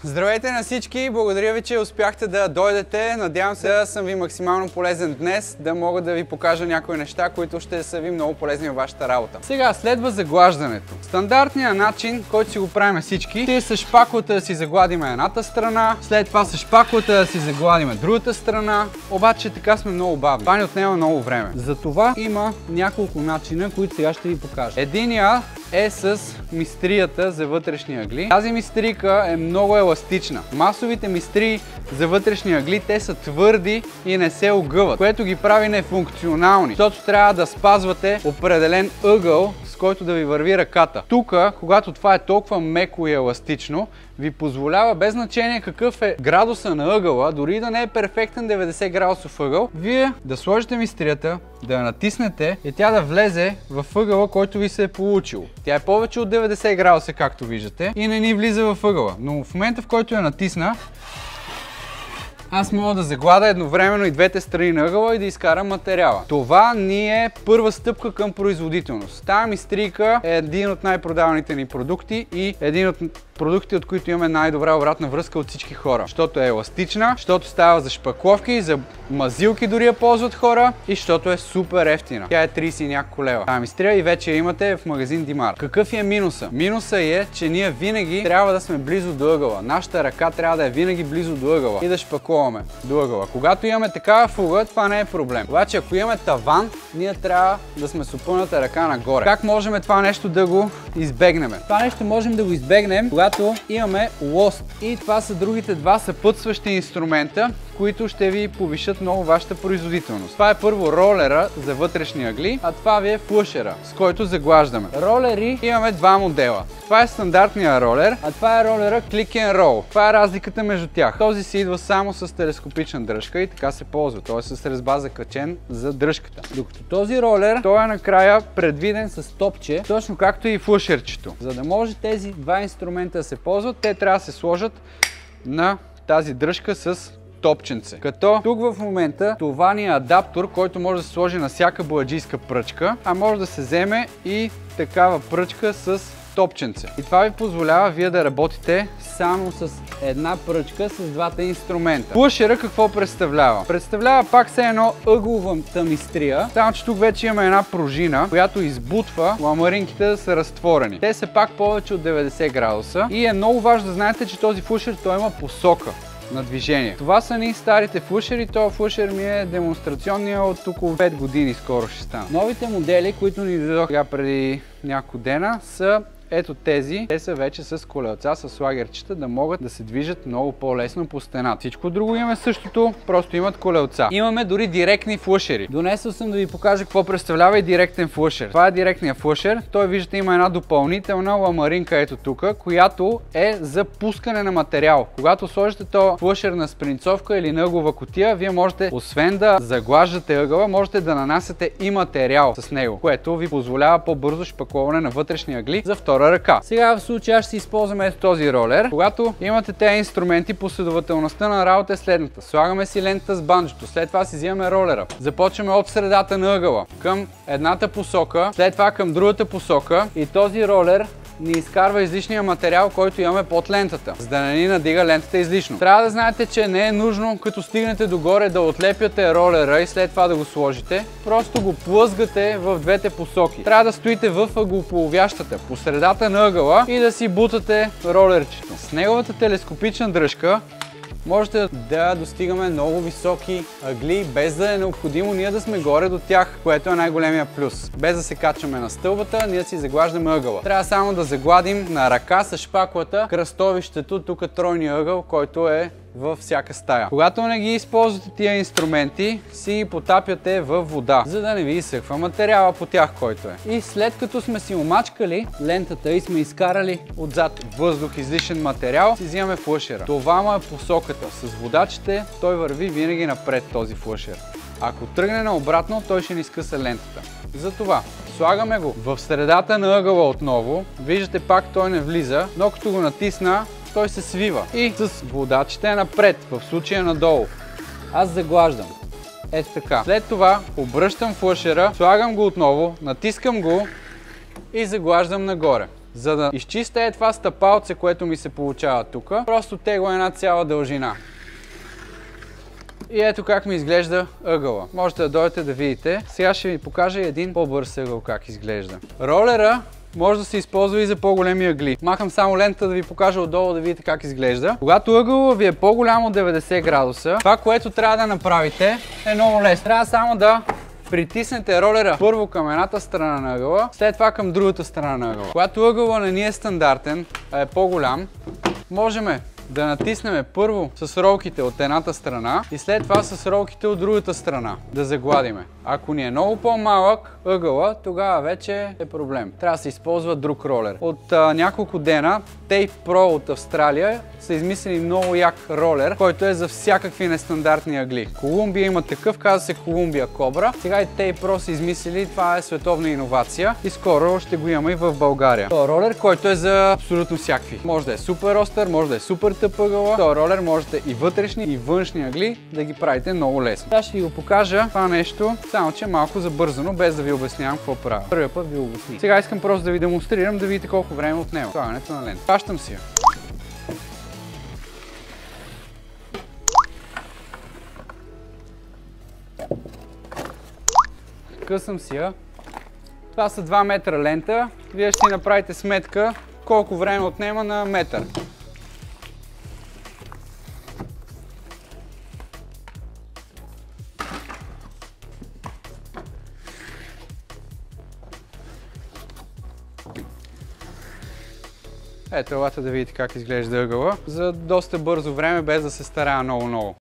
Здравейте на всички! Благодаря ви, че успяхте да дойдете. Надявам се да съм ви максимално полезен днес, да мога да ви покажа някои неща, които ще са ви много полезни във вашата работа. Сега следва заглаждането. Стандартният начин, който си го правим всички, е с шпаклата да си загладим едната страна, след това с шпаклата да си загладим другата страна, обаче така сме много бавни. Това ни отнема много време. Затова има няколко начина, които сега ще ви покажа. Единия е с мистрията за вътрешни ъгли. Тази мистрийка е много еластична. Масовите мистрии за вътрешни ъгли, те са твърди и не се огъват, което ги прави нефункционални, защото трябва да спазвате определен ъгъл, с който да ви върви ръката. Тук, когато това е толкова меко и еластично, ви позволява, без значение какъв е градуса на ъгъла, дори да не е перфектен 90 градусов ъгъл, вие да сложите мистрията, да я натиснете и тя да влезе в ъгъла, който ви се е получил. Тя е повече от 90 градуса, както виждате, и не ни влиза в ъгъла. Но в момента, в който я натисна, аз мога да загладя едновременно и двете страни на ъгъла и да изкарам материала. Това ни е първа стъпка към производителност. Тая мистрийка е един от най-продаваните ни продукти и един от продуктите, от които имаме най-добра обратна връзка от всички хора. Защото е еластична, защото става за шпакловки, за мазилки дори я ползват хора и защото е супер ефтина. Тя е 30 и няколко лева. Тая мистрия и вече я имате в магазин Димар. Какъв е минуса? Минуса е, че ние винаги трябва да сме близо до ъгъла. Нашата ръка трябва да е винаги близо до ъгъла и да шпакловаме до ъгъла. Когато имаме такава фуга, това не е проблем. Обаче, ако имаме таван, ние трябва да сме с опъната ръка нагоре. Как можем това нещо да го избегнем? Това нещо можем да го избегнем, когато имаме лост. И това са другите два съпътстващи инструмента, които ще ви повишат много вашата производителност. Това е първо ролера за вътрешни ъгли, а това ви е флъшера, с който заглаждаме. Ролери имаме два модела. Това е стандартния ролер, а това е ролера Click and Roll. Това е разликата между тях. Този си идва само с телескопична дръжка и така се ползва. Той е с резба закачен за дръжката. Докато този ролер, той е накрая предвиден с топче, точно както и флъшерчето. За да може тези два инструмента да се ползват, те трябва да се сложат на тази дръжка с топченце. Като тук в момента това ни е адаптор, който може да се сложи на всяка бояджийска пръчка, а може да се вземе и такава пръчка с топченце. И това ви позволява вие да работите само с една пръчка с двата инструмента. Флъшера какво представлява? Представлява пак все едно ъгловата мистрия, само че тук вече имаме една пружина, която избутва ламаринките да са разтворени. Те са пак повече от 90 градуса и е много важно да знаете, че този флъшер той има посока на движение. Това са ни старите флъшери. Този флъшер ми е демонстрационния от около 5 години скоро ще стана. Новите модели, които ни дойдоха преди няколко дена, са ето тези. Те са вече с колелца, с лагерчета, да могат да се движат много по-лесно по стената. Всичко друго имаме същото, просто имат колелца. Имаме дори директни флъшери. Донесъл съм да ви покажа какво представлява и директен флъшер. Това е директният флъшер. Той, виждате, има една допълнителна ламаринка ето тук, която е за пускане на материал. Когато сложите този флъшер на спринцовка или на ъглова кутия, вие можете, освен да заглаждате ъгъла, можете да нанасяте и материал с него, което ви позволява по-бързо шпакловане на вътрешни ъгли за втора ръка. Сега в случая ще използваме ето този ролер. Когато имате тези инструменти, последователността на работа е следната. Слагаме си лентата с банджото, след това си взимаме ролера. Започваме от средата на ъгъла към едната посока, след това към другата посока и този ролер ни изкарва излишния материал, който имаме под лентата, за да не ни надига лентата излишно. Трябва да знаете, че не е нужно, като стигнете догоре, да отлепяте ролера и след това да го сложите. Просто го плъзгате в двете посоки. Трябва да стоите в ъглополовящата, по средата на ъгъла и да си бутате ролерчето. С неговата телескопична дръжка можете да достигаме много високи ъгли, без да е необходимо ние да сме горе до тях, което е най-големия плюс. Без да се качваме на стълбата, ние си загладждаме ъгъла. Трябва само да загладим на ръка с шпаклата кръстовището, тук тройния ъгъл, който е във всяка стая. Когато не ги използвате тия инструменти, си ги потапяте във вода, за да не ви изсъхва материала по тях, който е. И след като сме си омачкали лентата и сме изкарали отзад въздух, излишен материал, си взимаме флъшера. Това му е посоката. С водачите той върви винаги напред, този флъшер. Ако тръгне наобратно, той ще ни скъса лентата. Затова слагаме го в средата на ъгъла отново. Виждате, пак той не влиза, но като го натисна, той се свива. И с водачите напред, в случая надолу. Аз заглаждам. Ето така. След това обръщам флъшера, слагам го отново, натискам го и заглаждам нагоре. За да изчистя това стъпалце, което ми се получава тук, просто тегла една цяла дължина. И ето как ми изглежда ъгъла. Можете да дойдете да видите. Сега ще ви покажа един по-бърз ъгъл как изглежда. Ролера може да се използва и за по-големи ъгли. Махам само лента да ви покажа отдолу да видите как изглежда. Когато ъгълът ви е по-голям от 90 градуса, това, което трябва да направите, е много лесно. Трябва само да притиснете ролера първо към едната страна на ъгъла, след това към другата страна на ъгъла. Когато ъгълът не ни е стандартен, а е по-голям, можем да натиснем първо с ролките от едната страна и след това с ролките от другата страна да загладиме. Ако ни е много по-малък ъгъла, тогава вече е проблем. Трябва да се използва друг ролер. От няколко дена Tape Pro от Австралия са измислили много як ролер, който е за всякакви нестандартни ъгли. Колумбия има такъв, казва се Columbia Cobra. Сега и Tape Pro са измислили, това е световна иновация и скоро ще го има и в България. Това ролер, който е за абсолютно всякакви. Може да е супер остър, може да е супер тъп ъгъла. Това ролер можете и вътрешни, и външни ъгли да ги правите много лесно. Сега ще ви го покажа това нещо, само че малко забързано, без да ви обяснявам какво правя. Първия път ви обясних. Сега искам просто да ви демонстрирам, да видите колко време отнема слагането на лента. Пащам си я. Късам си я. Това са 2 метра лента. Вие ще си направите сметка колко време отнема на метър. Ето, елате да видите как изглежда ъгъла за доста бързо време, без да се старая много-много.